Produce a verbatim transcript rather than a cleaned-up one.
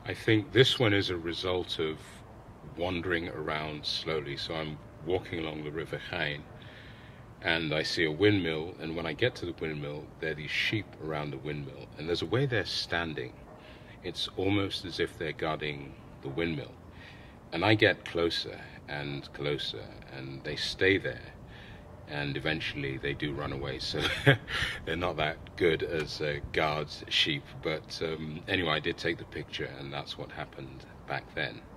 I think this one is a result of wandering around slowly. So I'm walking along the River Gein, and I see a windmill, and when I get to the windmill, there are these sheep around the windmill, and there's a way they're standing. It's almost as if they're guarding the windmill. And I get closer and closer, and they stay there, and eventually they do run away. So they're not that good as uh, guards sheep. But um, anyway, I did take the picture, and that's what happened back then.